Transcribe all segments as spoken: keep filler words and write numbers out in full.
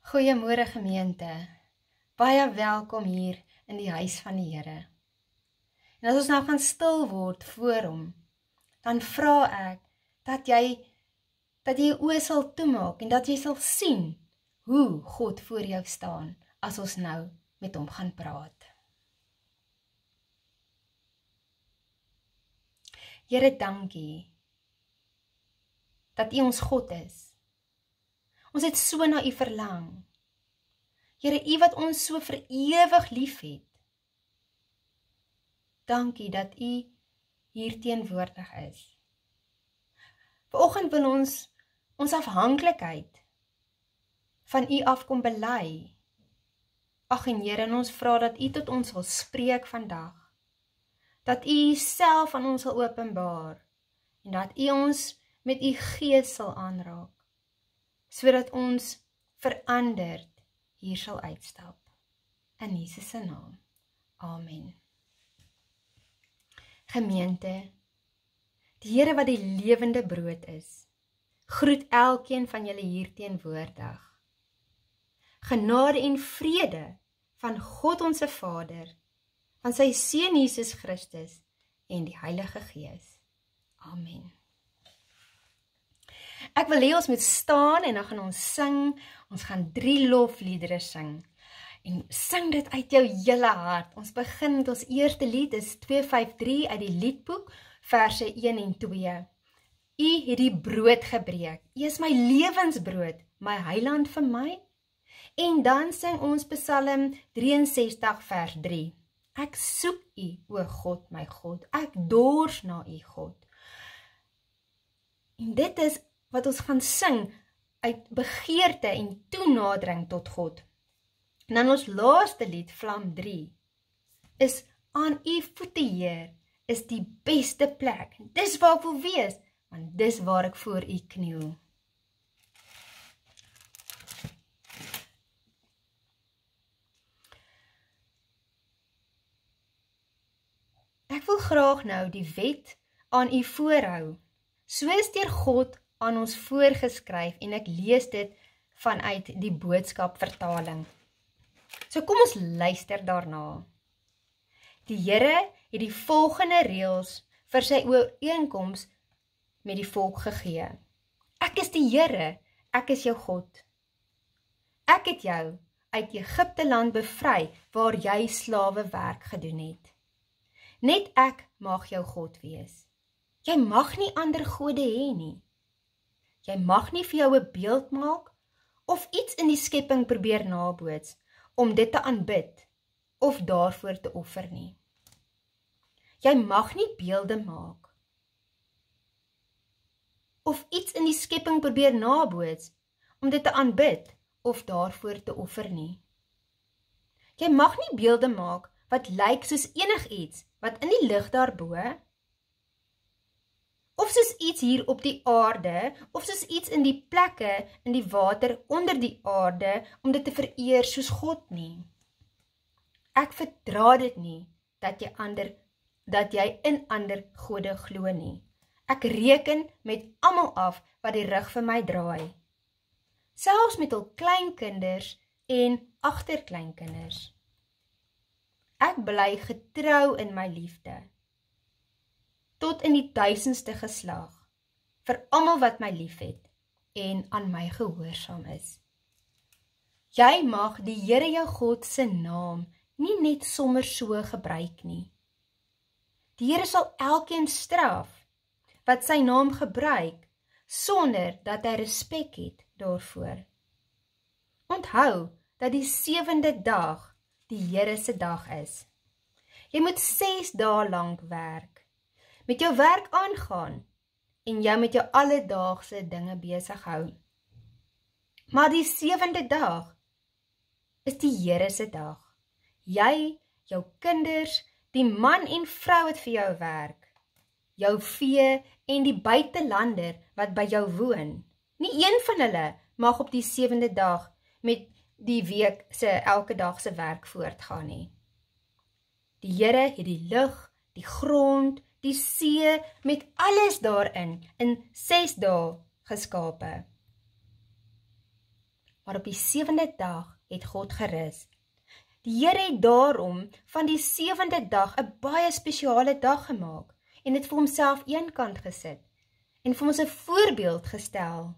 Goeiemôre gemeente, baie welkom hier in die huis van die Here. En as ons nou gaan stil word voor hom, dan vra ek dat jy dat jy jou oë sal toemaak en dat jy sal sien hoe God voor jou staan as ons nou met hom gaan praat. Here, dankie dat U ons God is. Ons het so na U verlang. Here, U wat ons so vir ewig lief het. Dankie dat U hier teenwoordig is. Vanoggend wil ons ons afhanklikheid van U afkom bely. Ag en Here, en ons vra dat U tot ons sal spreek vandag. Dat U self aan ons sal openbaar en dat U ons met U gees sal aanraak, sodat ons veranderd hier sal uitstap. In Jesus se naam. Amen. Gemeente, die Here wat die lewende brood is, groet elkeen van julle hier teenwoordig. Genade en vrede van God ons Vader, van sy Seun Jesus Christus en die Heilige Gees. Amen. Ek wil hê ons moet staan en dan gaan ons sing, ons gaan drie lofliedere sing. En sing dit uit jou hele hart. Ons begin met ons eerste lied, dis twee vyf drie uit die liedboek, verse een en twee. U het die brood gebreek, U is my lewensbrood, my heiland vir my. En dan sing ons Psalm drieënsestig vers drie. Ek soek U, o God, my God, ek dors na U, God. En dit is wat ons gaan sing uit begeerte en toenadering tot God. En dan ons laaste lied, Vlam drie, is aan U voete, Heer, is die beste plek. Dis waar ek wil wees, want dis waar ek voor U kniel. Ek wil graag nou die wet aan U voorhou, soos deur God aan ons voorgeskryf, en ek lees dit vanuit die boodskap vertaling. So kom ons luister daarna. Die Here het die volgende reëls vir sy ooreenkoms met die volk gegee. Ek is die Here, ek is jou God. Ek het jou uit Egipte land bevry, waar jy slawe werk gedoen het. Net ek mag jou God wees. Jy mag nie ander gode hê nie. Jy mag nie vir jou 'n beeld maak, of iets in die skepping probeer naboots, om dit te aanbid, of daarvoor te offer nie. Jy mag nie beelde maak, of iets in die skepping probeer naboots, om dit te aanbid, of daarvoor te offer nie. Jy mag nie beelde maak, wat lyk soos enigiets, wat in die lug daarbo, of soos iets hier op die aarde, of soos iets in die plekke in die water onder die aarde, om dit te vereer soos God nie. Ek verdra dit nie, dat jy, ander, dat jy in ander gode glo nie. Ek reken met almal af, wat die rug vir my draai. Selfs met hul kleinkinders en agterkleinkinders. Ek bly getrou in my liefde, tot in die duisendste geslag, vir almal wat my lief het, en aan my gehoorsaam is. Jy mag die Here jou God se naam, nie net sommer so gebruik nie. Die Here sal elkeen straf, wat sy naam gebruik, sonder dat hy respek het daarvoor. Onthou, dat die sewende dag, die Here se dag is. Jy moet ses dae lank werk, met jou werk aangaan, en jou met jou alledaagse dinge besig hou. Maar die sewende dag, is die Here se dag. Jy, jou kinders, die man en vrou wat vir jou werk, jou vee en die buitelander wat by jou woon. Nie een van hulle mag op die sewende dag met die week se elke dag se werk voortgaan nie. Die Here het die lug, die grond, die see met alles daarin in ses dae geskape. maar op die sewende dag het God gerus. Die Here het daarom van die sewende dag 'n baie spesiale dag gemaak en het vir homself eenkant gesit en vir ons 'n voorbeeld gestel.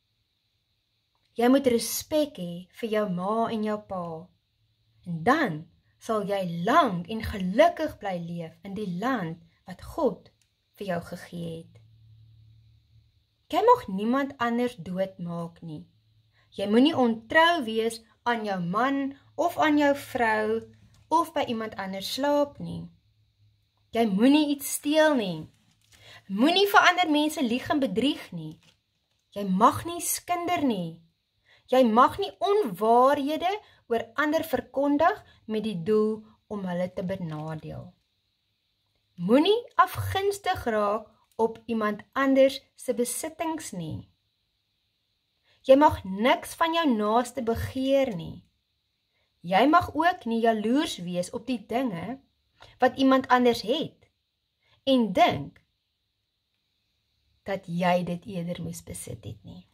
Jy moet respek hê vir jou ma en jou pa, en dan sal jy lang en gelukkig bly leef in die land wat God vir jou gegee het. Jy mag niemand anders doodmaak nie. Jy moenie ontrou wees aan jou man of aan jou vrou of by iemand anders slaap nie. Jy moenie iets steel nie. Moenie vir ander mense lieg en bedrieg nie. Jy mag nie skinder nie. Jy mag nie onwaarhede oor ander verkondig met die doel om hulle te benadeel. Moenie afgunstig raak op iemand anders se besittings nie. Jy mag niks van jou naaste begeer nie. Jy mag ook nie jaloers wees op die dinge wat iemand anders het en dink dat jy dit eerder moes besit het nie.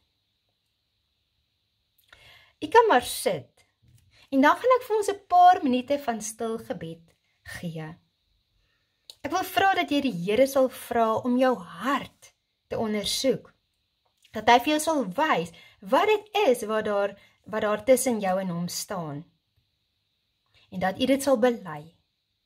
Ek kan maar sit en dan gaan ek vir ons 'n paar minute van stil gebed gee. Ek wil vra dat jy die Here sal vra om jou hart te ondersoek. Dat hy vir jou sal wys wat dit is wat daar, wat daar tussen jou en hom staan. En dat jy dit sal bely.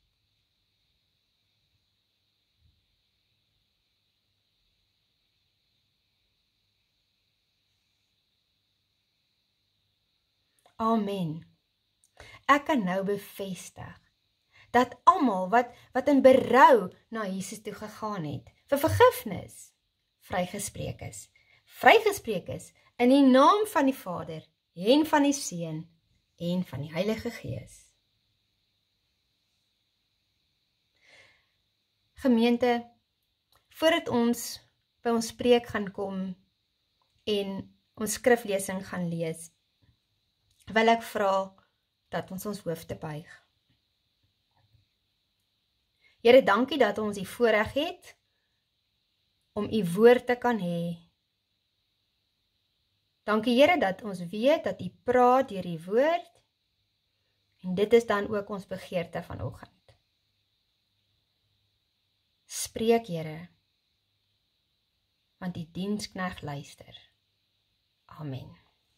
Amen. Ek kan nou bevestig dat almal wat, wat in berou na Jesus toe gegaan het, vir vergifnis, vrygespreek is. Vrygespreek is in die naam van die Vader, en van die Seun, en van die Heilige Gees. Gemeente, voordat ons by ons preek gaan kom, en ons skriflesing gaan lees, wil ek vra dat ons ons hoofde buig. Here, dankie dat ons die voorreg het om u woord te kan hê. Dankie Here dat ons weet dat u praat deur die woord en dit is dan ook ons begeerte vanoggend. Spreek Here, want die diensknegt luister. Amen.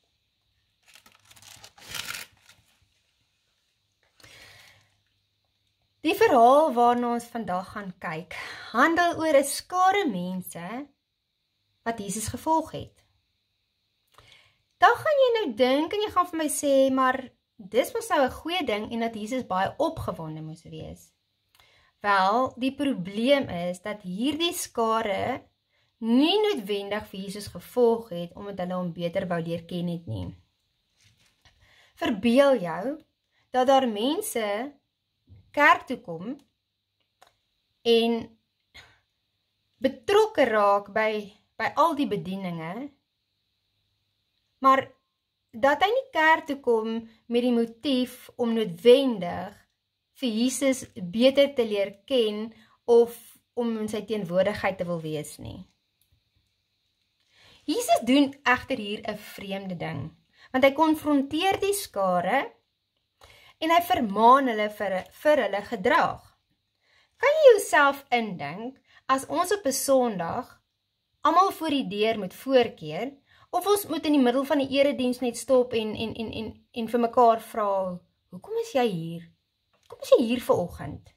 Die verhaal waarna ons vandag gaan kyk, handel oor 'n skare mense wat Jesus gevolg het. Dan gaan jy nou dink en jy gaan vir my sê, maar dis mos nou 'n goeie ding en dat Jesus baie opgewonde moes wees. Wel, die probleem is dat hierdie skare nie noodwendig vir Jesus gevolg het omdat hulle hom beter wou leer ken het nie. Verbeel jou dat daar mense kerk toe kom en betrokke raak by, by al die bedieninge, maar dat hy nie kerk toe kom met die motief om noodwendig vir Jesus beter te leer ken of om in sy teenwoordigheid te wil wees nie. Jesus doen egter hier 'n vreemde ding, want hy konfronteer die skare en hy vermaan hulle vir, vir hulle gedrag. Kan jy jouself indink, as ons op 'n Sondag almal voor die deur moet voorkeer, of ons moet in die middel van die erediens net stop en, en, en, en, en vir mekaar vra, hoekom is jy hier? Hoekom is jy hier vanoggend?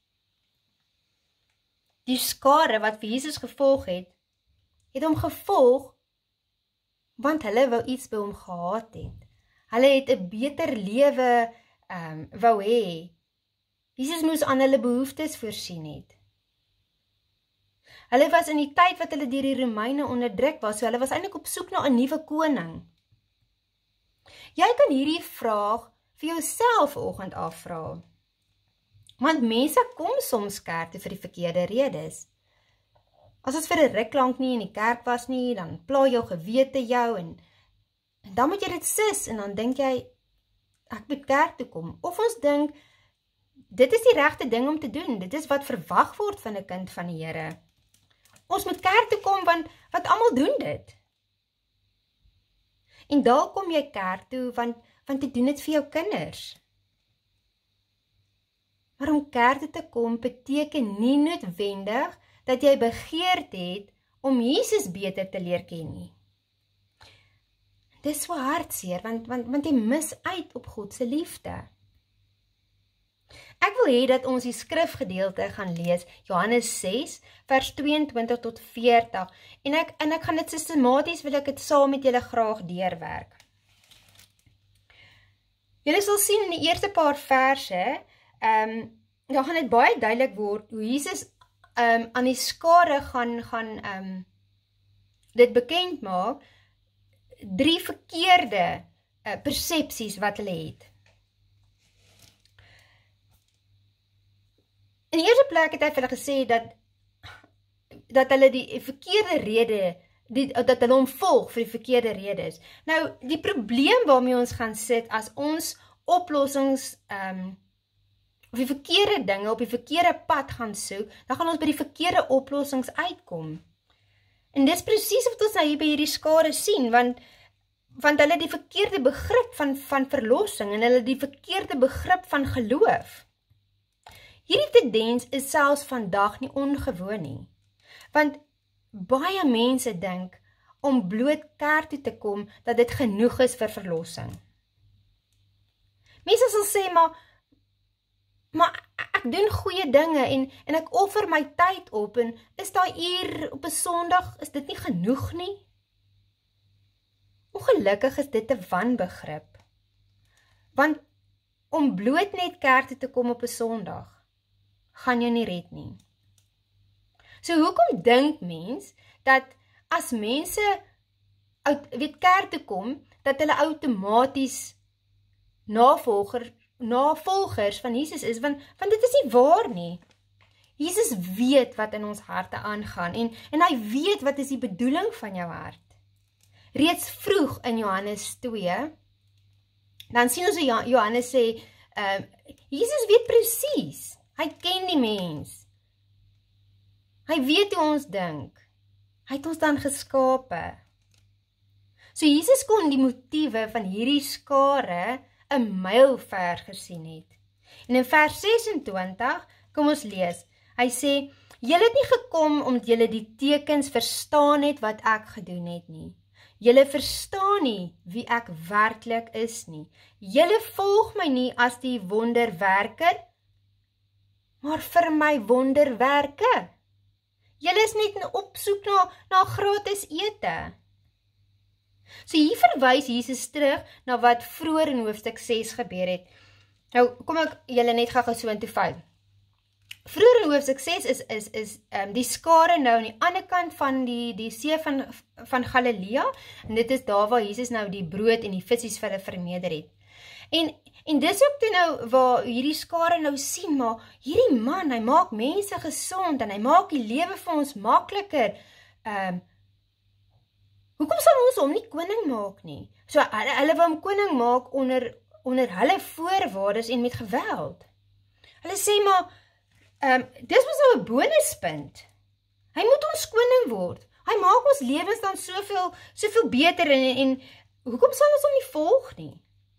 Die skare wat vir Jesus gevolg het, het hom gevolg, want hulle wou iets by hom gehad het. Hulle het 'n beter lewe Um, wou hê. Jesus moes aan hulle behoeftes voorsien het. Hulle was in die tyd wat hulle deur die Romeine onderdruk was, so hulle was eintlik op soek na 'n nuwe koning. Jy kan hierdie vraag vir jouself vanoggend afvra. Want mense kom soms kerk toe vir die verkeerde redes. As ons vir 'n ruk lank nie in die kerk was nie, dan pla jou gewete jou en, en dan moet jy dit sis en dan dink jy, ek moet kerk toe kom. Of ons dink, dit is die regte ding om te doen. Dit is wat verwag word van 'n kind van die Here. Ons moet kerk toe kom, want wat almal doen dit. En daar kom jy kerk toe, want, want jy doen dit vir jou kinders. Maar om kerk toe te kom beteken nie noodwendig dat jy begeerd het om Jesus beter te leer ken nie. Dis so hartseer, want, want, want jy mis uit op God se liefde. Ek wil hê dat ons die skrifgedeelte gaan lees, Johannes ses, vers tweeëntwintig tot veertig, en ek, en ek gaan dit sistematies, wil ek dit saam met julle graag deurwerk. Julle sal sien in die eerste paar verse, um, dan gaan dit baie duidelik word, hoe Jesus um, aan die skare gaan, gaan um, dit bekend maak, drie verkeerde uh, persepsies wat hulle het. In die eerste plek het hy vir hulle gesê dat, dat hulle die verkeerde rede, die, dat hulle hom volg vir die verkeerde redes. Nou, die probleem waarmee ons gaan sit, as ons oplossings, um, of die verkeerde dinge, op die verkeerde pad gaan soek, dan gaan ons by die verkeerde oplossings uitkom. En dis presies wat ons nou hier by hierdie skare sien, want, want hulle die verkeerde begrip van, van verlossing, en hulle die verkeerde begrip van geloof. Hierdie tendens is selfs vandag nie ongewoon nie, want baie mense dink om bloot kerk toe te kom, dat dit genoeg is vir verlossing. Mense sal sê, maar, maar ek doen goeie dinge, en, en ek offer my tyd op, en is daar hier op 'n Sondag, is dit nie genoeg nie? Ongelukkig is dit 'n wanbegrip, want om bloot net kerk toe te kom op 'n Sondag, gaan jou nie red nie. So hoekom dink mens, dat as mense weet kerk toe kom, dat hulle outomaties navolger, navolgers van Jesus is, want, want dit is nie waar nie. Jesus weet wat in ons harte aangaan, en, en hy weet wat is die bedoeling van jou hart. Reeds vroeg in Johannes twee, dan sien ons hoe Johannes sê, uh, Jesus weet presies, hy ken die mens. Hy weet hoe ons dink. Hy het ons dan geskape. So Jesus kon die motiewe van hierdie skare 'n myl ver gesien het. En in vers sesentwintig, kom ons lees, hy sê, julle het nie gekom omdat julle die tekens verstaan het wat ek gedoen het nie. Julle verstaan nie wie ek werklik is nie. Julle volg my nie as die wonderwerker, maar vir my wonderwerke. Julle is net in opsoek na, na gratis ete. So hier verwys Jesus terug na wat vroeër in hoofstuk ses gebeur het. Nou, kom ek julle net gou so intoe vat. Vroeër in hoofstuk ses is, is, is um, die skare nou aan die ander kant van die, die see van, van Galilea, en dit is daar waar Jesus nou die brood en die visies vir hulle vermeerder het. En, en dis ook toe nou waar hierdie skare nou sien, maar hierdie man, hy maak mense gesond, en hy maak die lewe vir ons makliker. Um, hoekom sal ons hom nie koning maak nie? So, hulle, hulle wil hom koning maak onder, onder hulle voorwaardes en met geweld. Hulle sê maar, um, dis was nou 'n bonuspunt. Hy moet ons koning word. Hy maak ons lewens dan soveel, soveel beter, en, en hoekom sal ons hom nie volg nie?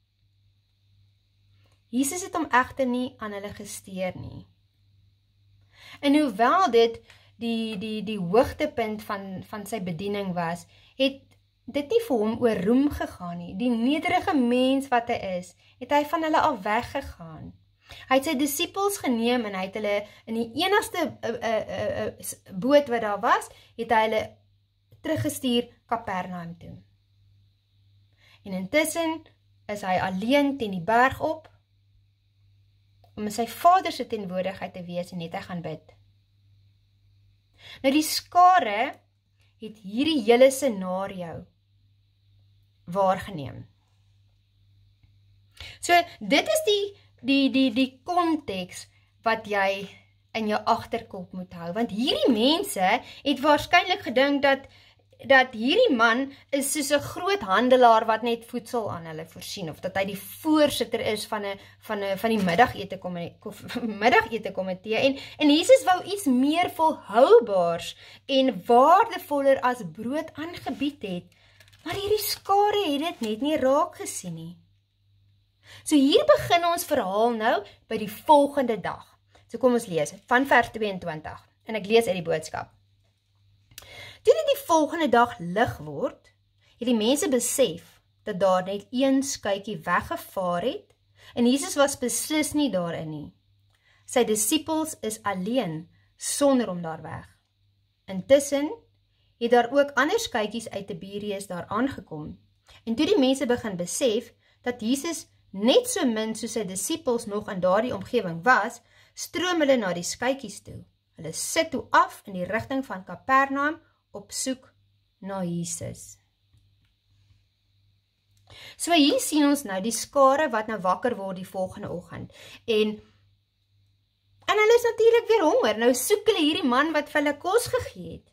Jesus het hom egter nie aan hulle gesteer nie. En hoewel dit die, die, die hoogtepunt van, van sy bediening was, het dit nie vir hom oor roem gegaan nie. Die nederige mens wat hy is, het hy van hulle af weggegaan. Hy het sy disippels geneem, en hy het hulle in die enigste uh, uh, uh, uh, boot wat daar was, het hy hulle teruggestuur Kapernaum toe. En intussen is hy alleen teen die berg op, om in sy vader se teenwoordigheid te wees, en net hy gaan bid. Nou die skare het hierdie hele scenario waargeneem. So dit is die die die die konteks wat jy in jou agterkop moet hou, want hierdie mense het waarskynlik gedink dat dat hierdie man is soos 'n groot handelaar wat net voedsel aan hulle voorsien, of dat hy die voorsitter is van 'n van 'n van die middagete middagete komitee, en en Jesus wou iets meer volhoubaars en waardevoller as brood aangebied het, Maar hierdie skare het dit net nie raak gesien nie. So hier begin ons verhaal nou by die volgende dag. So kom ons lees, van vers tweeëntwintig, en ek lees uit die boodskap. Toe dit die volgende dag lig word, het die mense besef dat daar net een skuitjie weggevaar het, en Jesus was beslis nie daarin nie. Sy disippels is alleen, sonder hom daar weg. Intussen het daar ook ander skuitjies uit Tiberias daar aangekom, en toe die mense begin besef dat Jesus net so min soos sy disippels nog in daardie omgewing was, stroom hulle na die skuitjies toe. Hulle sit toe af in die rigting van Kapernaum op soek na Jesus. So hier sien ons nou die skare wat nou wakker word die volgende oggend. En, en hulle is natuurlik weer honger. Nou soek hulle hierdie man wat vir hulle kos gegee het.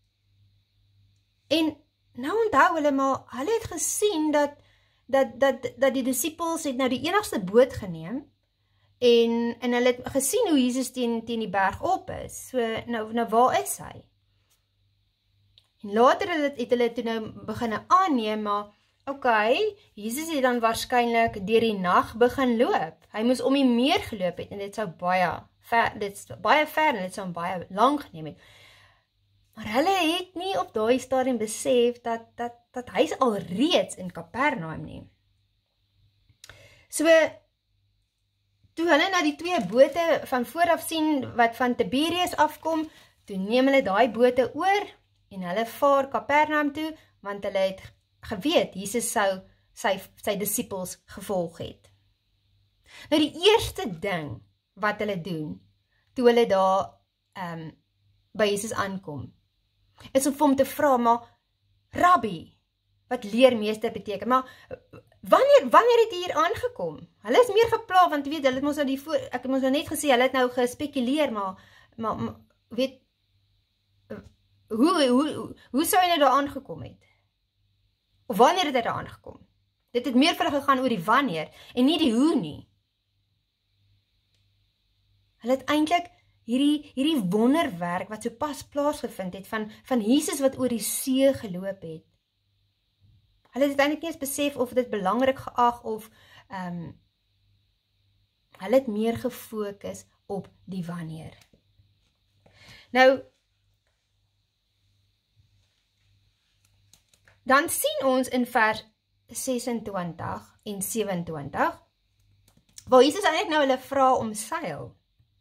En nou onthou hulle maar, hulle het gesien dat, dat, dat, dat die disippels het nou die enigste boot geneem, en, en hulle het gesien hoe Jesus teen, teen die berg op is. So nou, nou waar is hy? En later het, het hulle toe nou begin aanneem, maar ok, Jesus het dan waarskynlik deur die nag begin loop. Hy moes om die meer geloop het, en dit sou baie ver, dit is baie ver, en dit sou baie lang geneem het. Maar hulle het nie op daai stadium besef, dat, dat, dat hy is alreeds in Kapernaum nie. So, toe hulle na die twee bote van vooraf sien, wat van Tiberias afkom, toe neem hulle daai bote oor, en hulle vaar Kapernaum toe, want hulle het geweet, Jesus sou sy, sy disippels gevolg het. Nou die eerste ding wat hulle doen, toe hulle daar um, by Jesus aankom, is om vir hom te vra, maar Rabbi, wat leermeester beteken, maar wanneer, wanneer het hy hier aangekom? Hulle is meer gepla, want weet, hulle het ons nou die voor, ek het ons nou net gesê, hulle het nou gespekuleer, maar, maar, maar weet, hoe, hoe, hoe, hoe sou hy nou daar aangekom het? Of wanneer het hy daar aangekom? Dit het meer vir hulle gegaan oor die wanneer, en nie die hoe nie. Hulle het eintlik hierdie, hierdie wonderwerk, wat so pas plaasgevind het, van, van Jesus wat oor die see geloop het. Hulle het eintlik nie eens besef of dit belangrik geag, of um, hulle het meer gefokus op die wanneer. Nou, dan sien ons in vers sesentwintig en sewenentwintig, waar Jesus eintlik nou hulle vra om seil.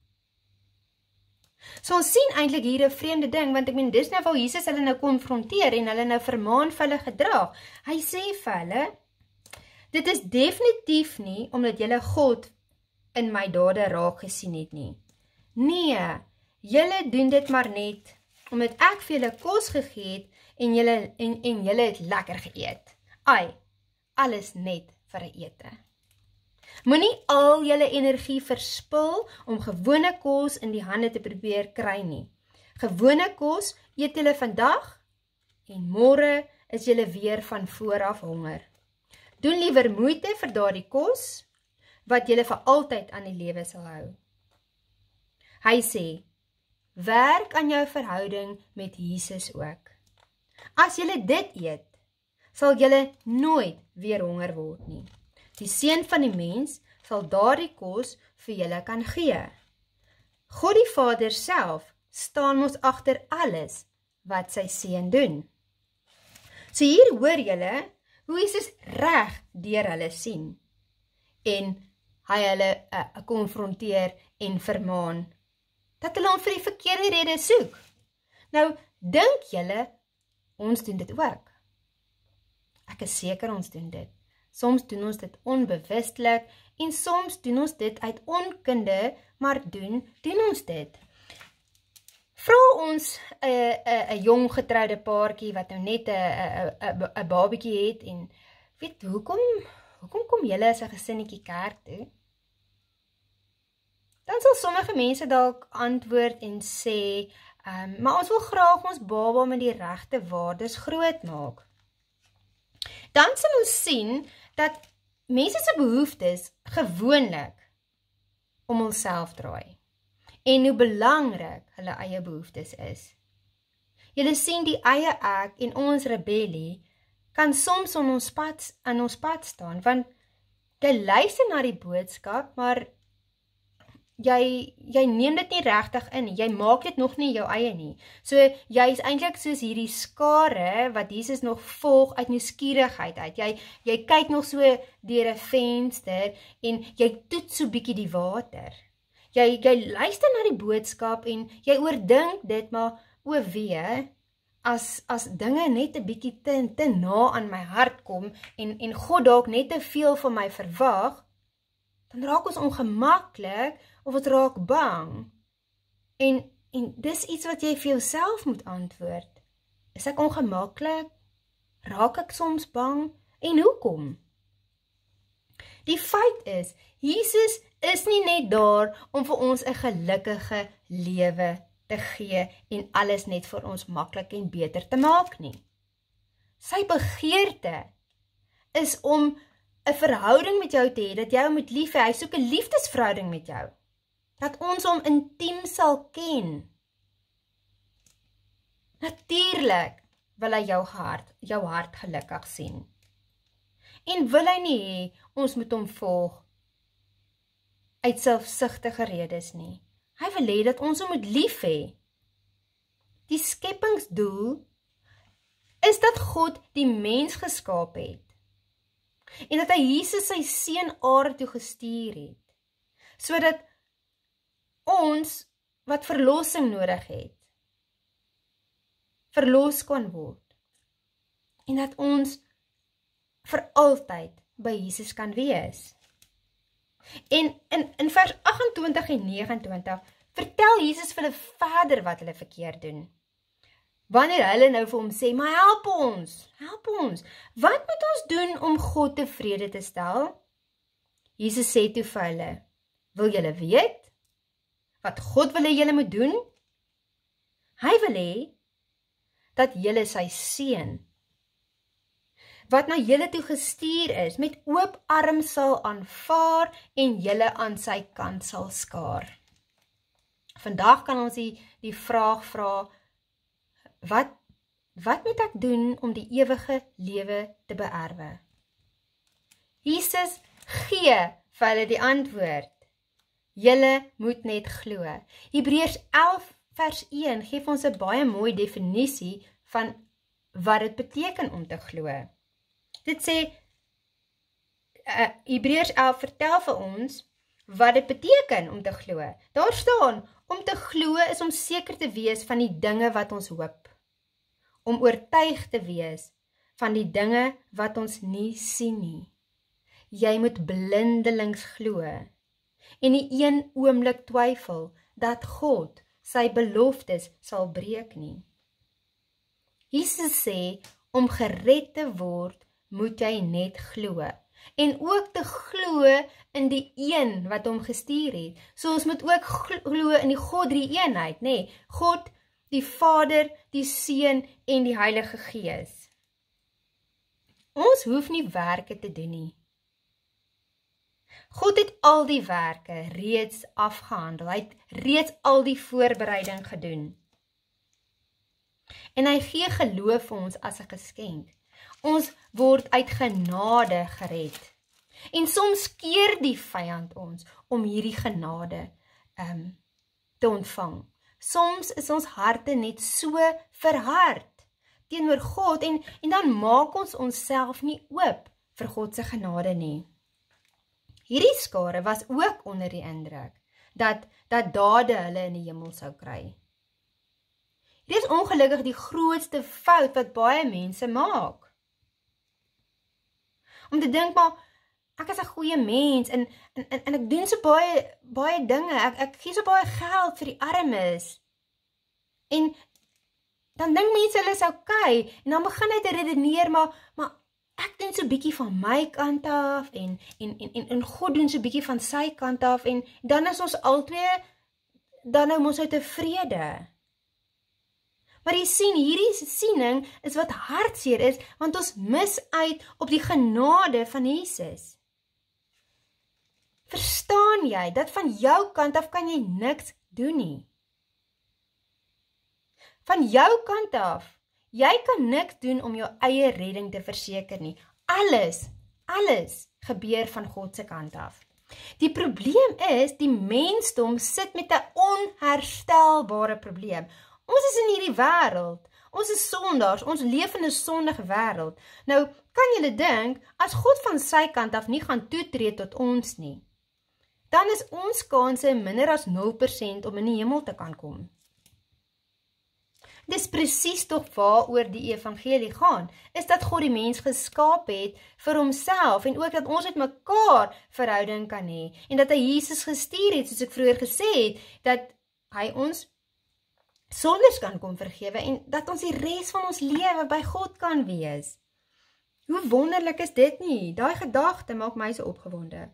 So ons sien eintlik hier 'n vreemde ding, want ek meen, dis nou waar Jesus hulle nou konfronteer, en hulle nou vermaan vir hulle gedrag. Hy sê vir hulle, dit is definitief nie, omdat julle God in my dade raak gesien het nie. Nee, julle doen dit maar net, omdat ek vir julle kos gegee het, en julle, en, en julle het lekker geëet. Ai, alles net vir 'n ete. Moenie al julle energie verspil om gewone kos in die hande te probeer kry nie. Gewone kos eet julle vandag, en môre is julle weer van vooraf honger. Doen liewer moeite vir daardie kos, wat julle vir altyd aan die lewe sal hou. Hy sê, werk aan jou verhouding met Jesus ook. As julle dit eet, sal julle nooit weer honger word nie. Die seun van die mens sal daardie kos vir julle kan gee. God die Vader self staan mos agter alles wat sy seun doen. So hier hoor julle hoe Jesus reg deur hulle sien, en hy hulle uh, konfronteer en vermaan, dat hulle hom vir die verkeerde rede soek. Nou, dink julle, ons doen dit ook? Ek is seker ons doen dit. Soms doen ons dit onbewustelik, en soms doen ons dit uit onkunde, maar doen, doen ons dit. Vra ons een jong getrouwde paartjie, wat nou net een babietjie het, en weet, hoekom, hoekom kom julle as 'n gesinnetjie kerk toe? Dan sal sommige mense dalk antwoord en sê, um, maar ons wil graag ons baba met die regte waardes groot maak. Dan sal ons sien dat mense se behoeftes gewoonlik om hulself draai, en hoe belangrik hulle eie behoeftes is. Julle sien, die eie ek en ons rebellie kan soms aan ons pad, aan ons pad staan, want jy luister na die boodskap, maar jy, jy neem dit nie regtig in nie, jy maak dit nog nie jou eie nie. So, jy is eintlik soos hierdie skare, wat Jesus nog volg uit nuuskierigheid uit. Jy, jy kyk nog so deur 'n venster, en jy toets so bietjie die water. Jy, jy luister na die boodskap, en jy oordink dit, maar o wee, as, as dinge net 'n bietjie te, te na aan my hart kom, en, en God dalk net te veel van my verwag, dan raak ons ongemaklik, of ons raak bang. En, en dis iets wat jy vir jouself moet antwoord. Is ek ongemaklik? Raak ek soms bang? En hoekom? Die feit is, Jesus is nie net daar om vir ons 'n gelukkige lewe te gee en alles net vir ons maklik en beter te maak nie. Sy begeerte is om 'n verhouding met jou te hê, dat jy hom moet lief hê. Hy soek 'n liefdesverhouding met jou. Dat ons hom intiem sal ken. Natuurlik wil hy jou hart, jou hart gelukkig sien. En wil hy nie hê, ons moet hom volg uit selfsugtige redes nie. Hy wil hê dat ons hom moet lief hê. Die skepingsdoel is dat God die mens geskaap het. En dat hy Jesus sy seun aarde toe gestuur het. Sodat ons wat verlossing nodig het, verlos kan word. En dat ons vir altyd by Jesus kan wees. En in, in vers agt-en-twintig en nege-en-twintig vertel Jesus vir hulle verder wat hulle verkeerd doen. Wanneer hulle nou vir hom sê, maar help ons, help ons, wat moet ons doen om God tevrede te stel? Jesus sê toe vir hulle, wil julle weet wat God wil hê julle moet doen? Hy wil hê dat julle sy seun, wat na julle toe gestuur is, met oop arms sal aanvaar en julle aan sy kant sal skaar. Vandag kan ons die, die vraag vra, wat, wat moet ek doen om die ewige lewe te beerwe? Jesus gee vir hulle die antwoord. Julle moet net glo. Hebreërs elf vers een gee ons 'n baie mooi definisie van wat dit beteken om te glo. Dit sê, uh, Hebreërs elf vertel vir ons wat dit beteken om te glo. Daar staan, om te glo is om seker te wees van die dinge wat ons hoop. Om oortuig te wees van die dinge wat ons nie sien nie. Jy moet blindelings glo en nie een oomblik twyfel dat God sy beloftes sal breek nie. Jesus sê, om gered te word, moet jy net glo. En ook te glo in die een wat hom gestuur het. So ons moet ook glo in die God drie eenheid, nê? Nee, God, die Vader, die Seun en die Heilige Gees. Ons hoef nie werke te doen nie. God het al die werke reeds afgehandel. Hy het reeds al die voorbereiding gedoen. En hy gee geloof vir ons as 'n geskenk. Ons word uit genade gered. En soms keer die vyand ons om hierdie genade um, te ontvang. Soms is ons harte net so verhard teenoor God en, en dan maak ons onsself nie oop vir God se genade nie. Hierdie skare was ook onder die indruk dat, dat dade hulle in die hemel sou kry. Dit is ongelukkig die grootste fout wat baie mense maak. Om te dink, maar ek is 'n goeie mens en, en, en, en ek doen so baie, baie dinge, ek, ek gee so baie geld vir die armes. En dan dink mense hulle is okay, en dan begin hy te redeneer, maar, maar ek doen so bietjie van my kant af, en, en, en, en, en God doen so bietjie van sy kant af, en dan is ons albei, dan nou ons uit tevrede. Maar jy sien, hierdie siening is wat hartseer is, want ons mis uit op die genade van Jesus. Verstaan jy, dat van jou kant af kan jy niks doen nie. Van jou kant af, Jy kan niks doen om jou eie redding te verseker nie. Alles, alles gebeur van God se kant af. Die probleem is, die mensdom sit met 'n onherstelbare probleem. Ons is in hierdie wêreld. Ons is sondaars, ons leef in 'n sondige wêreld. Nou, kan julle dink, as God van sy kant af nie gaan toetree tot ons nie, dan is ons kanse minder as nul persent om in die hemel te kan kom. Dis presies tog waaroor die evangelie gaan, is dat God die mens geskaap het vir homself, en ook dat ons met mekaar verhouding kan hê, en dat hy Jesus gestuur het, soos ek vroeër gesê het, dat hy ons sonders kan kom vergewe, en dat ons die res van ons lewe by God kan wees. Hoe wonderlik is dit nie? Daai gedagte maak my so opgewonde.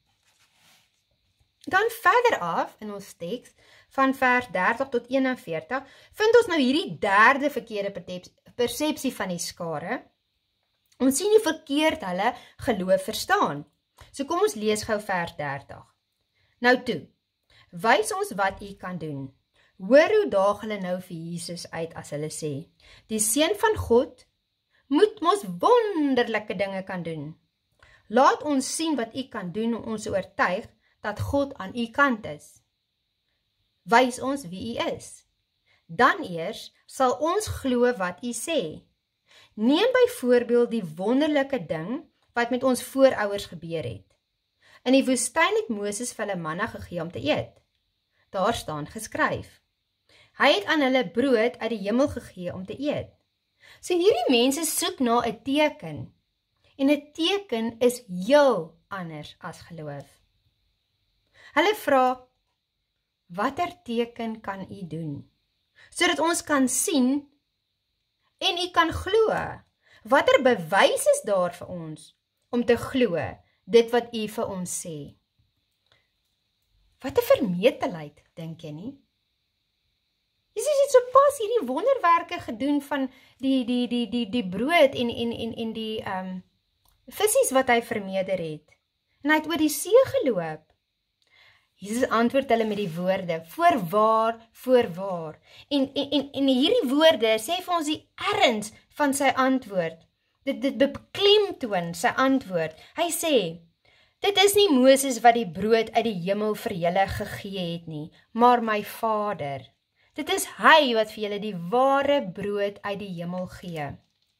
Dan verder af in ons teks, van vers dertig tot eenenveertig, vind ons nou hierdie derde verkeerde persepsie van die skare. Ons sien hoe verkeerd hulle geloof verstaan. So kom ons lees gou vers dertig. Nou toe, wys ons wat u kan doen. Hoor hoe daag hulle nou vir Jesus uit as hulle sê, die Seun van God moet mos wonderlike dinge kan doen. Laat ons sien wat u kan doen om ons te oortuig dat God aan u kant is. Wys ons wie u is. Dan eers sal ons glo wat u sê. Neem byvoorbeeld die wonderlike ding wat met ons voorouers gebeur het. In die woestyn het Moses vir hulle manna gegee om te eet. Daar staan geskryf. Hy het aan hulle brood uit die hemel gegee om te eet. So hierdie mense soek na 'n teken. En 'n teken is heel anders as geloof. Hulle vra, watter teken kan u doen? Sodat ons kan sien en u kan glo. Watter bewys is daar vir ons om te glo dit wat u vir ons sê? Wat 'n vermetelheid, dink jy nie? Jesus het so pas hierdie wonderwerke gedoen van die die die die die brood en en en en die ehm um, visies wat hy vermeerder het. En hy het oor die see geloop. Jesus antwoord hulle met die woorde, voorwaar, voorwaar. En, en, en, en hierdie woorde sê vir ons die erns van sy antwoord. Dit, dit beklemtoon sy antwoord. Hy sê, dit is nie Moses wat die brood uit die hemel vir julle gegee het nie, maar my Vader. Dit is hy wat vir julle die ware brood uit die hemel gee.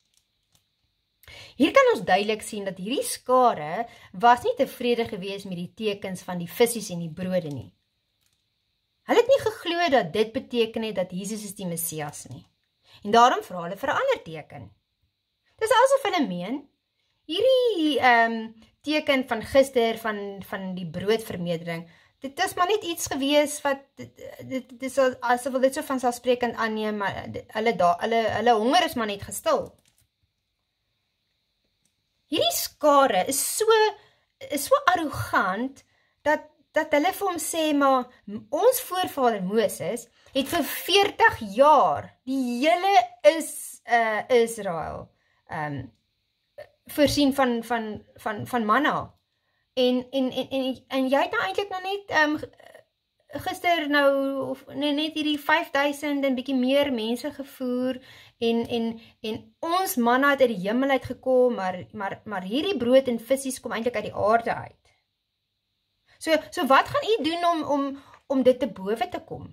Hier kan ons duidelik sien dat hierdie skare was nie tevrede gewees met die tekens van die visies en die brode nie. Hulle het nie geglo dat dit beteken het dat Jesus is die Messias nie. En daarom vra hulle vir 'n ander teken. Dis asof hulle meen, hierdie um, teken van gister, van, van die broodvermeerdering, dit is maar net iets gewees wat, dit, dit, dit is asof hulle dit so vanselfsprekend aanneem, maar hulle, hulle, hulle honger is maar net gestil. Hierdie skare is so, is so arrogant, dat, dat hulle vir hom sê, maar ons voorvader Moses het vir veertig jaar die hele is, uh, Israel um, voorsien van, van, van, van manna. En, en, en, en, en jy het nou eintlik nou net um, gister nou, of, nee, net hierdie vyf duisend en bietjie meer mense gevoer, en, en, en ons manna het uit die hemel uitgekom, maar, maar, maar hierdie brood en visies kom eintlik uit die aarde uit. So, so wat gaan u doen om, om, om dit te bowe te kom?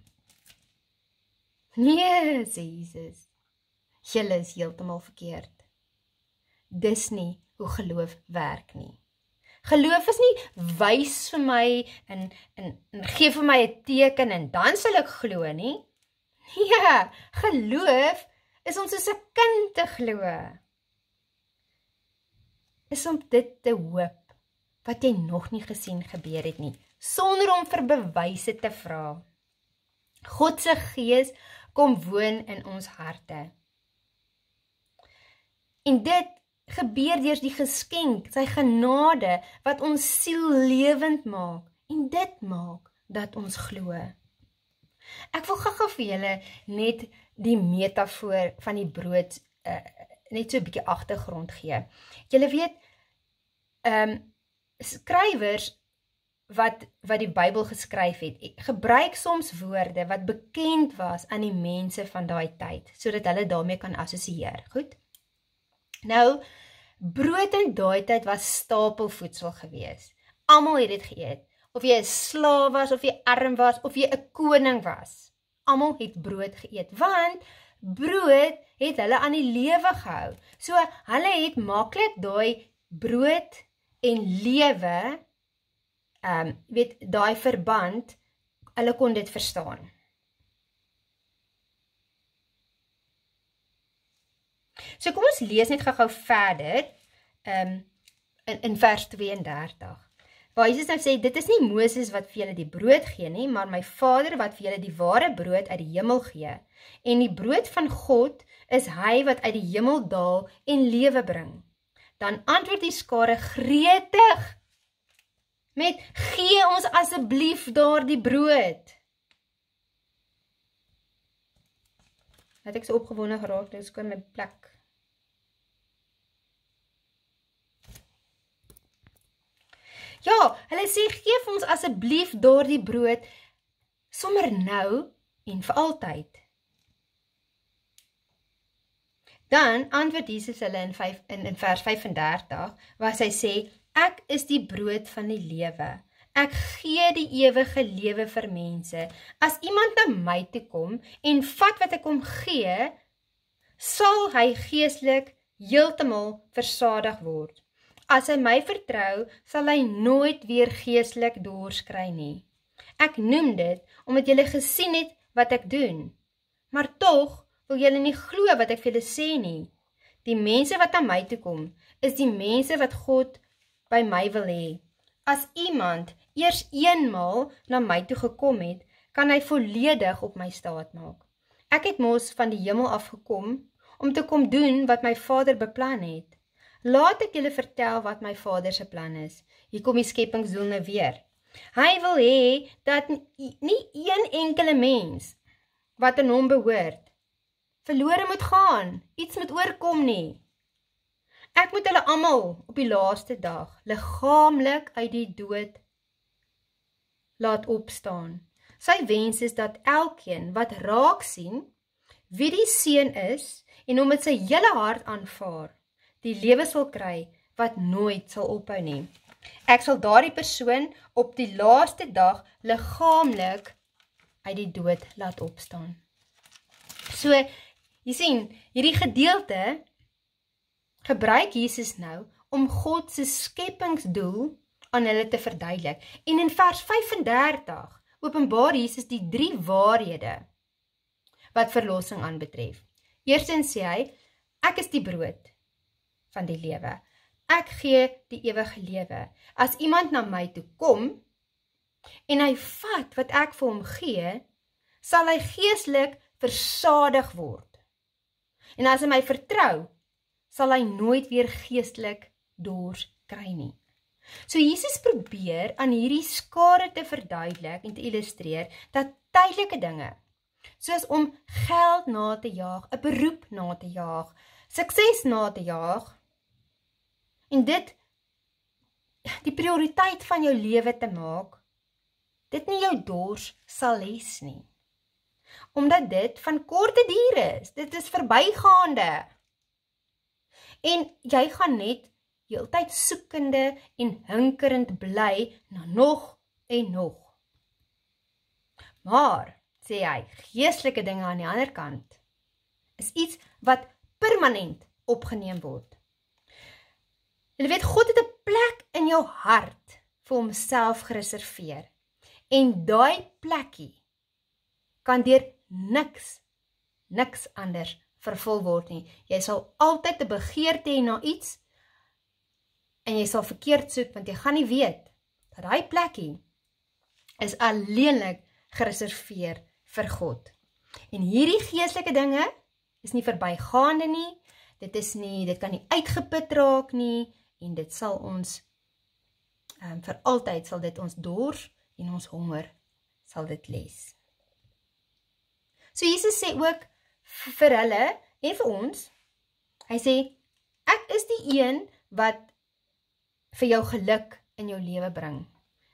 Nee, sê Jesus, julle is heeltemal verkeerd. Dis nie hoe geloof werk nie. Geloof is nie, wys vir my, en, en, en gee vir my 'n teken, en dan sal ek glo nie. Nee, geloof is om soos 'n kind te glo. Is om dit te hoop, wat jy nog nie gesien gebeur het nie, sonder om vir bewyse te vra. God se gees kom woon in ons harte. En dit gebeur deur die geskenk, sy genade, wat ons siel lewend maak, en dit maak dat ons glo. Ek wil gou-gou vir julle net die metafoor van die brood uh, net so 'n bietjie agtergrond gee. Julle weet, um, skrywers wat, wat die Bybel geskryf het, gebruik soms woorde wat bekend was aan die mense van daai tyd, sodat hulle daarmee kan assosieer. Goed? Nou, brood in daai tyd was stapelvoedsel gewees. Almal het dit geëet. Of jy 'n slaaf was, of jy arm was, of jy 'n koning was. Almal het brood geëet, want brood het hulle aan die lewe gehou. So, hulle het maklik daai brood en lewe, um, weet, daai verband, hulle kon dit verstaan. So kom ons lees net gou-gou verder, um, in, in vers tweeëndertig. Waar Jesus nou sê, dit is nie Moses wat vir julle die brood gee nie, maar my Vader wat vir julle die ware brood uit die hemel gee. En die brood van God is hy wat uit die hemel daal en lewe bring. Dan antwoord die skare gretig met, gee ons asseblief daar die brood. Het ek so opgewonde geraak, dus ek in my plek. Ja, hulle sê, geef ons asseblief daar die brood, sommer nou en vir altyd. Dan antwoord Jesus hulle in, vijf, in, in vers vyfendertig, waar hy sê, ek is die brood van die lewe. Ek gee die ewige lewe vir mense. As iemand na my toe kom en vat wat ek hom gee, sal hy geestelik heeltemal versadig word. As hy my vertrou, sal hy nooit weer geestelik dors kry nie. Ek noem dit, omdat julle gesien het wat ek doen. Maar tog wil julle nie glo wat ek vir julle sê nie. Die mense wat aan my toe kom, is die mense wat God by my wil hê. As iemand eers eenmaal na my toe gekom het, kan hy volledig op my staat maak. Ek het mos van die hemel afgekom, om te kom doen wat my Vader beplan het. Laat ek julle vertel wat my Vader se plan is. Hier kom die skepingsdoel nou weer. Hy wil hê dat nie een enkele mens wat aan hom behoort verlore moet gaan, iets moet oorkom nie. Ek moet hulle almal op die laaste dag liggaamlik uit die dood laat opstaan. Sy wens is dat elkeen wat raak sien wie die Seun is en hom met sy hele hart aanvaar, die lewe sal kry wat nooit sal ophou nie. Ek sal daardie persoon op die laaste dag liggaamlik uit die dood laat opstaan. So, jy sien, hierdie gedeelte gebruik Jesus nou om God se skepingsdoel aan hulle te verduidelik. En in vers vyfendertig openbaar Jesus die drie waarhede wat verlossing aanbetref. Eerstens sê hy, ek is die brood van die lewe. Ek gee die ewige lewe. As iemand na my toe kom en hy vat wat ek vir hom gee, sal hy geestelik versadig word. En as hy my vertrou, sal hy nooit weer geestelik dors kry nie. So Jesus probeer aan hierdie skare te verduidelik en te illustreer dat tydelike dinge, soos om geld na te jaag, 'n beroep na te jaag, sukses na te jaag, en dit die prioriteit van jou lewe te maak, dit nie jou dors sal les nie. Omdat dit van korte duur is, dit is verbygaande. En jy gaan net heeltyd soekende en hinkerend bly na nog en nog. Maar, sê hy, geestelike dinge aan die ander kant, is iets wat permanent opgeneem word. Jy weet, God het 'n plek in jou hart vir homself gereserveer. En daai plekkie kan deur niks, niks anders vervul word nie. Jy sal altyd 'n begeerte hê na iets, en jy sal verkeerd soek, want jy gaan nie weet, dat hy plekkie is alleenlik gereserveer vir God. En hierdie geestelike dinge is nie verbygaande nie, dit is nie, dit kan nie uitgeput raak nie, en dit sal ons, um, vir altyd sal dit ons dors en ons honger sal dit les. So Jesus sê ook vir hulle en vir ons, hy sê, ek is die een wat vir jou geluk in jou lewe bring.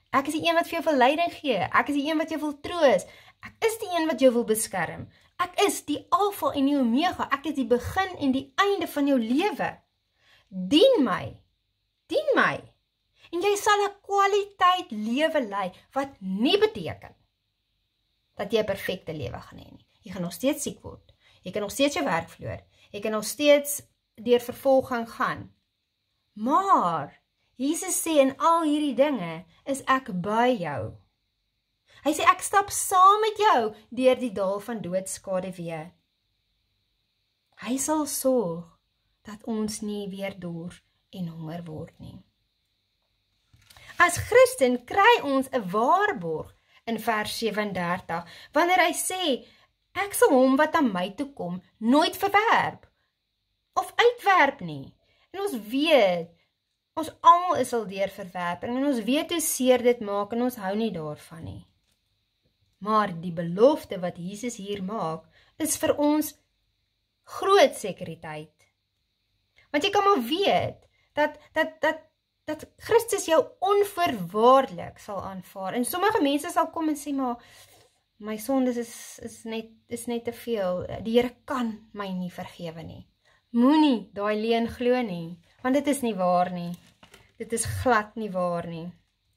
Ek is die een wat vir jou wil leiding gee. Ek is die een wat jou wil troos. Ek is die een wat jou wil beskerm. Ek is die Alfa en die Omega. Ek is die begin en die einde van jou lewe. Dien my. Dien my. En jy sal 'n kwaliteit lewe lei wat nie beteken dat jy 'n perfekte lewe gaan hê nie. Jy gaan nog steeds siek word. Jy kan nog steeds jou werk verloor. Jy kan nog steeds deur vervolging gaan. Maar Jesus sê in al hierdie dinge is ek by jou. Hy sê ek stap saam met jou deur die dal van doodskade wee. Hy sal sorg dat ons nie weer dor en honger word nie. As Christen kry ons 'n waarborg in vers sewe en dertig, wanneer hy sê, ek sal hom wat aan my toe kom, nooit verwerp, of uitwerp nie. En ons weet, ons almal is al deur verwerping, en ons weet hoe seer dit maak, en ons hou nie daarvan nie. Maar die belofte wat Jesus hier maak, is vir ons groot sekuriteit. Want jy kan maar weet, dat, dat, dat, dat Christus jou onvoorwaardelik sal aanvaar. En sommige mense sal kom en sê, maar my sondes is, is, net, is net te veel. Die Here kan my nie vergewe nie. Moenie daai leuen glo nie, want dit is nie waar nie. Dit is glad nie waar nie.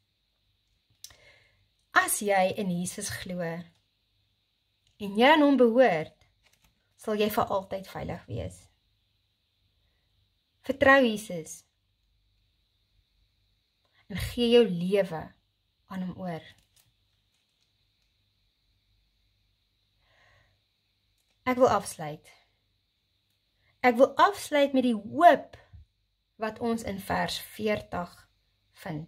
As jy in Jesus glo, en jy aan hom behoort, sal jy vir altyd veilig wees. Vertrou Jesus, en gee jou lewe aan hom oor. Ek wil afsluit. Ek wil afsluit met die hoop wat ons in vers veertig vind.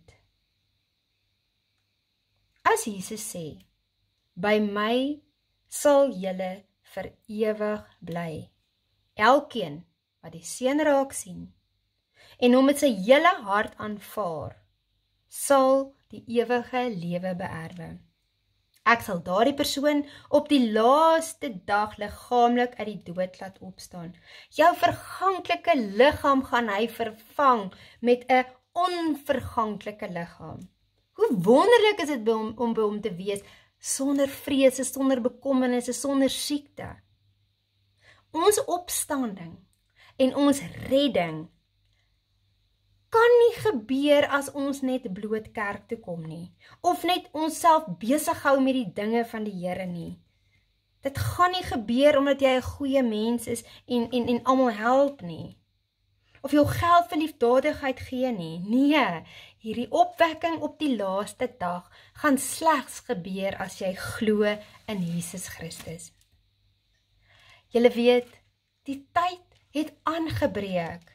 As Jesus sê, by my sal julle vir ewig bly. Elkeen wat die Seun raak sien en hom met sy hele hart aanvaar, sal die ewige lewe beerwe. Ek sal daardie persoon op die laaste dag liggaamlik uit die dood laat opstaan. Jou verganklike liggaam gaan hy vervang met 'n onverganklike liggaam. Hoe wonderlik is dit om, om by hom te wees, sonder vrese, sonder bekommernisse, sonder siekte. Ons opstanding en ons redding kan nie gebeur as ons net bloot kerk toe kom nie, of net onsself besig hou met die dinge van die Here nie. Dit gaan nie gebeur omdat jy 'n goeie mens is en, en, en almal help nie. Of jou geld vir liefdadigheid gee nie. Nee, hierdie opwekking op die laaste dag gaan slegs gebeur as jy glo in Jesus Christus. Julle weet, die tyd het aangebreek.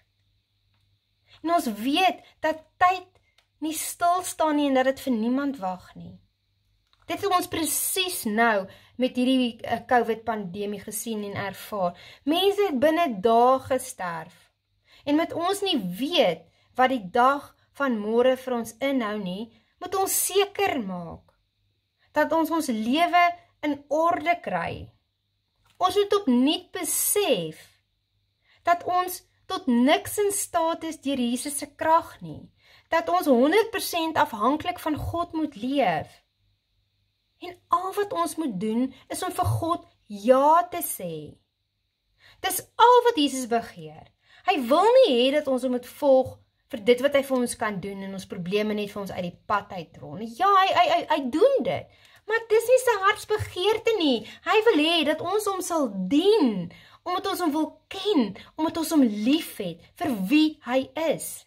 En ons weet dat tyd nie stil staan nie en dat dit vir niemand wag nie. Dit het ons presies nou met hierdie COVID-pandemie gesien en ervaar. Mense het binne dae gesterf. En met ons nie weet wat die dag van môre vir ons inhou nie, moet ons seker maak dat ons ons lewe in orde kry. Ons moet opnuut besef dat ons tot niks in staat is deur Jesus se krag nie, dat ons honderd persent afhanklik van God moet leef. En al wat ons moet doen, is om vir God ja te sê. Dis al wat Jesus begeer. Hy wil nie hê dat ons hom moet volg vir dit wat hy vir ons kan doen en ons probleme net vir ons uit die pad uitrol nie. Ja, hy, hy, hy, hy doen dit, maar dis nie sy hartsbegeerte nie. Hy wil hê dat ons hom sal dien, omdat ons hom wil ken, omdat ons hom lief het vir wie hy is.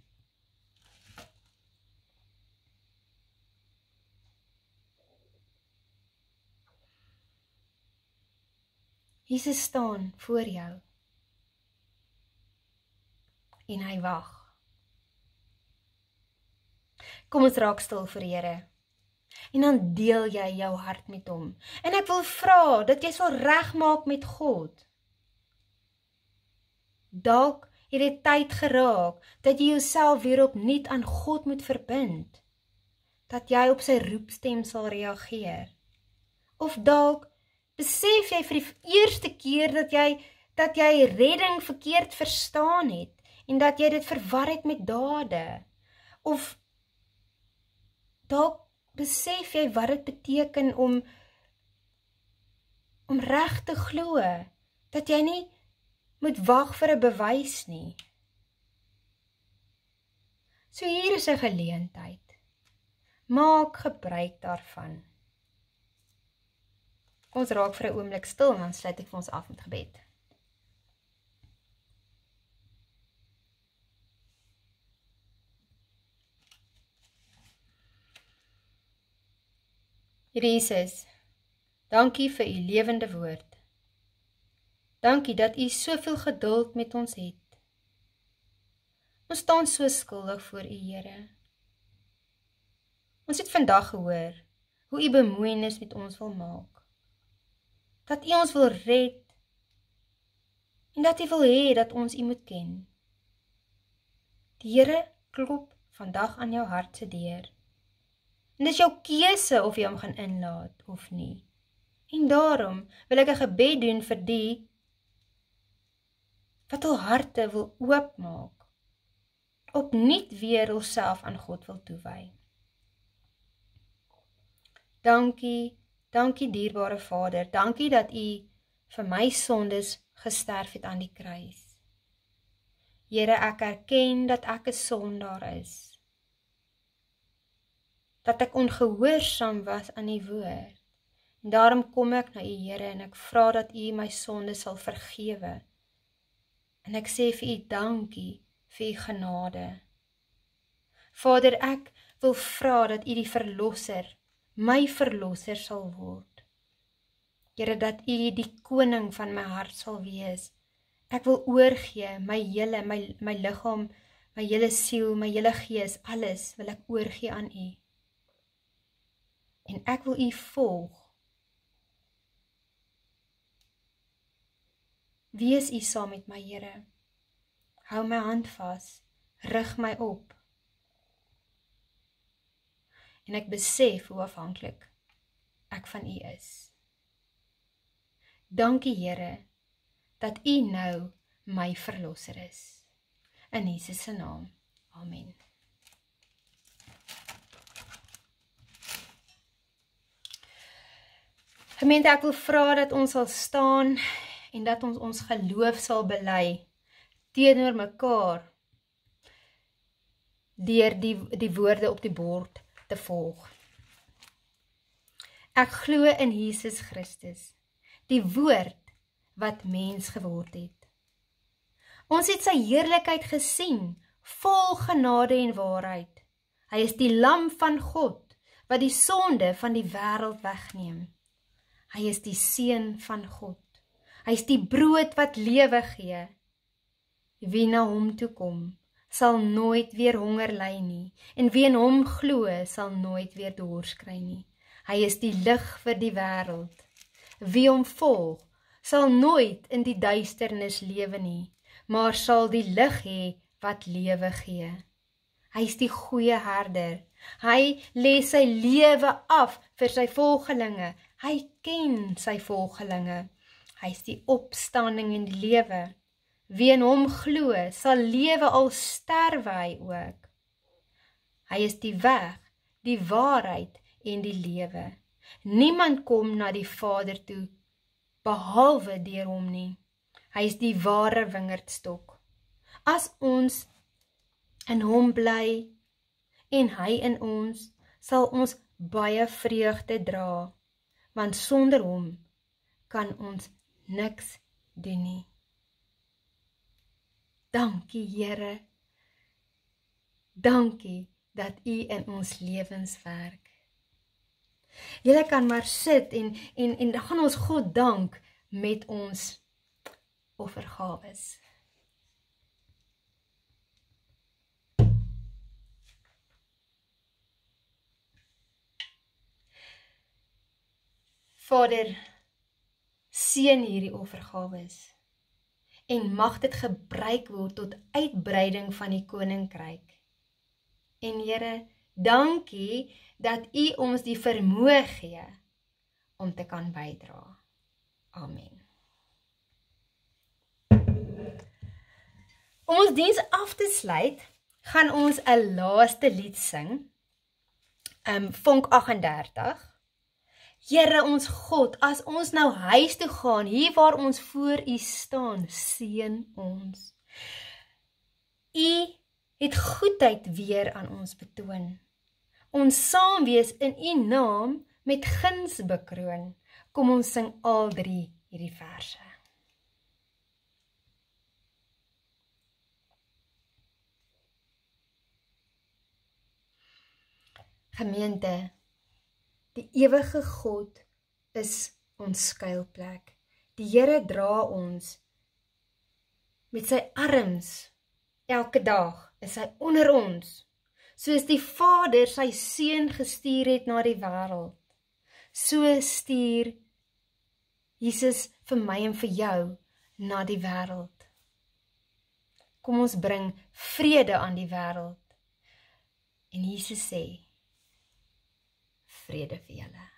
Jesus staan voor jou en hy wag. Kom ons raak stil voor die Here en dan deel jy jou hart met hom. En ek wil vra dat jy sal regmaak met God. Dalk het dit tyd geraak dat jy jouself weer opnuut aan God moet verbind, dat jy op sy roepstem sal reageer. Of dalk besef jy vir die eerste keer dat jy, dat jy redding verkeerd verstaan het, en dat jy dit verwar het met dade. Of Dalk besef jy wat dit beteken om om reg te glo, dat jy nie moet wag vir 'n bewys nie. So hier is 'n geleentheid. Maak gebruik daarvan. Kom ons raak vir 'n oomblik stil en dan sluit ek vir ons af met gebed. Here Jesus, dankie vir u lewende woord. Dankie dat u soveel geduld met ons het. Ons staan so skuldig voor u, Here. Ons het vandag gehoor hoe u bemoeienis met ons wil maak. Dat u ons wil red en dat u wil hê dat ons u moet ken. Die Here klop vandag aan jou hart se deur. En dis jou keuse of jy hom gaan inlaat of nie. En daarom wil ek 'n gebed doen vir die wat hul harte wil oopmaak, opnuut weer hulself aan God wil toewy. Dankie, dankie dierbare Vader, dankie dat u vir my sondes gesterf het aan die kruis. Here, ek erken dat ek 'n sondaar is, dat ek ongehoorsaam was aan die woord, en daarom kom ek na u, Here, en ek vra dat u my sonde sal vergewe, en ek sê vir u dankie vir u genade. Vader, ek wil vra dat u die verlosser, my verlosser sal word. Here, dat u die koning van my hart sal wees. Ek wil oorgee, my hele, my, my liggaam, my hele siel, my hele gees, alles wil ek oorgee aan u. En ek wil u volg. Wees u saam met my, Here. Hou my hand vas, rig my op. En ek besef hoe afhanklik ek van u is. Dankie, Here, dat u nou my verlosser is. In Jesus se naam. Amen. Gemeente, ek wil vra dat ons sal staan en dat ons ons geloof sal bely teenoor mekaar deur die, die woorde op die bord te volg. Ek glo in Jesus Christus, die woord wat mens geword het. Ons het sy heerlikheid gesien, vol genade en waarheid. Hy is die lam van God, wat die sonde van die wêreld wegneem. Hy is die seun van God. Hy is die brood wat lewe gee. Wie na hom toe kom, sal nooit weer honger ly nie, en wie in hom glo, sal nooit weer dors kry nie. Hy is die lig vir die wêreld. Wie hom volg, sal nooit in die duisternis lewe nie, maar sal die lig hê wat lewe gee. Hy is die goeie herder. Hy lê sy lewe af vir sy volgelinge. Hy ken sy volgelinge. Hy is die opstanding en die lewe. Wie in hom glo, sal lewe al sterwe hy ook. Hy is die weg, die waarheid en die lewe. Niemand kom na die Vader toe, behalwe deur hom nie. Hy is die ware wingerdstok. As ons in hom bly en hy in ons, sal ons baie vreugde dra, want sonder hom kan ons niks doen nie. Dankie, Here. Dankie dat u in ons lewens werk. Julle kan maar sit en, en, en dan gaan ons God dank met ons offergawes. Vader, seën hierdie offergawes en mag dit gebruik word tot uitbreiding van die koninkryk. En Here, dankie dat u ons die vermoë gee om te kan bydra. Amen. Om ons diens af te sluit, gaan ons 'n laaste lied sing. um, Vonk agt en dertig. Here ons God, as ons nou huis toe gaan, hier waar ons voor U staan, seën ons. U het goedheid weer aan ons betoon. Ons saam wees in U naam met guns bekroon. Kom ons sing al drie hierdie verse. Gemeente, die ewige God is ons skuilplek. Die Here dra ons met sy arms elke dag, is hy onder ons, soos die Vader sy seun gestuur het na die wêreld. So stuur Jesus vir my en vir jou na die wêreld. Kom ons bring vrede aan die wêreld. En Jesus sê, vrede vir julle.